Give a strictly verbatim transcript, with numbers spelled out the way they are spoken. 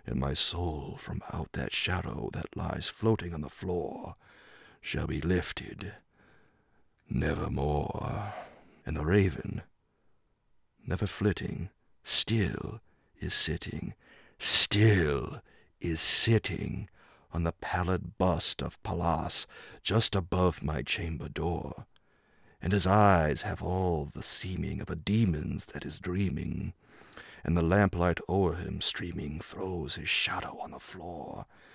and my soul from out that shadow that lies floating on the floor shall be lifted nevermore. And the raven, never flitting, still is sitting, still is sitting on the pallid bust of Pallas just above my chamber door, and his eyes have all the seeming of a demon's that is dreaming, and the lamplight o'er him streaming throws his shadow on the floor,